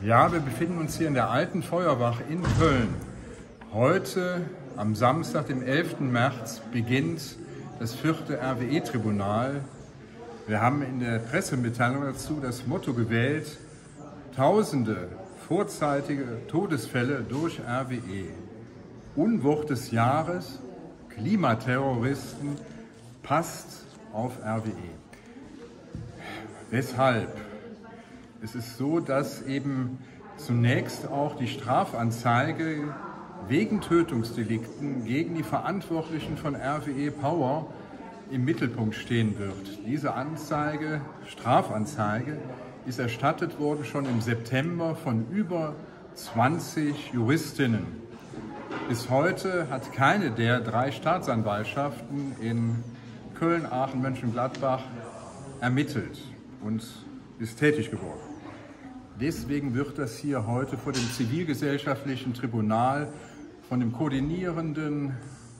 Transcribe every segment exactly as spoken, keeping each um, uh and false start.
Ja, wir befinden uns hier in der Alten Feuerwache in Köln. Heute, am Samstag, dem elften März, beginnt das vierte R W E-Tribunal. Wir haben in der Pressemitteilung dazu das Motto gewählt: Tausende vorzeitige Todesfälle durch R W E. Unwucht des Jahres, Klimaterroristen, passt auf R W E. Weshalb? Es ist so, dass eben zunächst auch die Strafanzeige wegen Tötungsdelikten gegen die Verantwortlichen von R W E Power im Mittelpunkt stehen wird. Diese Anzeige, Strafanzeige, ist erstattet worden schon im September von über zwanzig Juristinnen. Bis heute hat keine der drei Staatsanwaltschaften in Köln, Aachen, Mönchengladbach ermittelt und ist tätig geworden. Deswegen wird das hier heute vor dem zivilgesellschaftlichen Tribunal von dem koordinierenden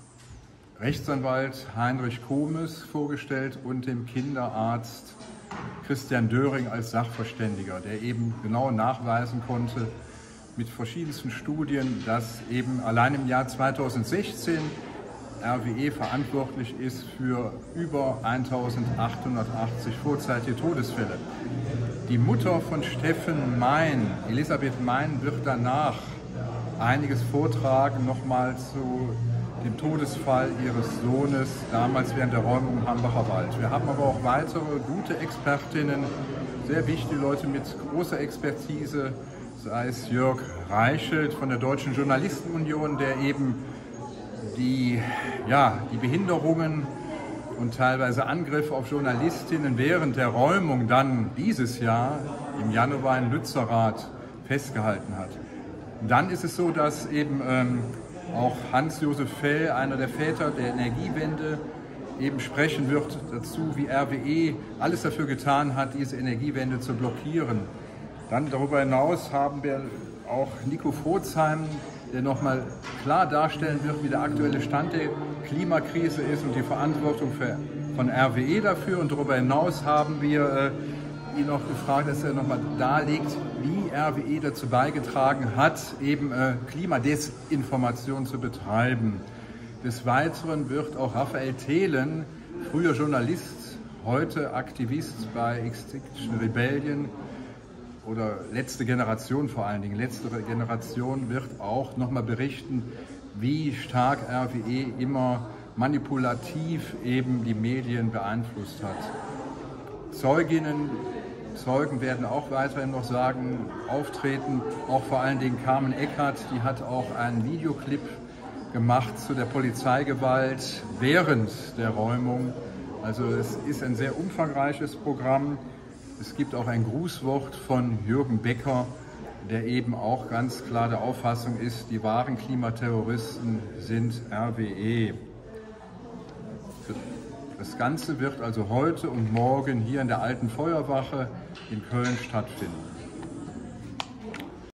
Rechtsanwalt Heinrich Komes vorgestellt und dem Kinderarzt Christian Döring als Sachverständiger, der eben genau nachweisen konnte mit verschiedensten Studien, dass eben allein im Jahr zweitausendsechzehn R W E verantwortlich ist für über eintausendachthundertachtzig vorzeitige Todesfälle. Die Mutter von Steffen Mein, Elisabeth Mein, wird danach einiges vortragen, nochmal zu dem Todesfall ihres Sohnes, damals während der Räumung im Hambacher Wald. Wir haben aber auch weitere gute Expertinnen, sehr wichtige Leute mit großer Expertise, sei es Jörg Reichelt von der Deutschen Journalistenunion, der eben die, ja, die Behinderungen und teilweise Angriffe auf Journalistinnen während der Räumung dann dieses Jahr im Januar in Lützerath festgehalten hat. Dann ist es so, dass eben ähm, auch Hans-Josef Fell, einer der Väter der Energiewende, eben sprechen wird dazu, wie R W E alles dafür getan hat, diese Energiewende zu blockieren. Dann darüber hinaus haben wir auch Nico Frozheim, der nochmal klar darstellen wird, wie der aktuelle Stand der Klimakrise ist und die Verantwortung für, von R W E dafür. Und darüber hinaus haben wir äh, ihn noch gefragt, dass er nochmal darlegt, wie R W E dazu beigetragen hat, eben äh, Klimadesinformation zu betreiben. Des Weiteren wird auch Raphael Thelen, früher Journalist, heute Aktivist bei Extinction Rebellion, oder letzte Generation vor allen Dingen, letzte Generation wird auch nochmal berichten, wie stark R W E immer manipulativ eben die Medien beeinflusst hat. Zeuginnen, Zeugen werden auch weiterhin noch sagen, auftreten, auch vor allen Dingen Carmen Eckert, die hat auch einen Videoclip gemacht zu der Polizeigewalt während der Räumung. Also es ist ein sehr umfangreiches Programm. Es gibt auch ein Grußwort von Jürgen Becker, der eben auch ganz klar der Auffassung ist, die wahren Klimaterroristen sind R W E. Das Ganze wird also heute und morgen hier in der Alten Feuerwache in Köln stattfinden.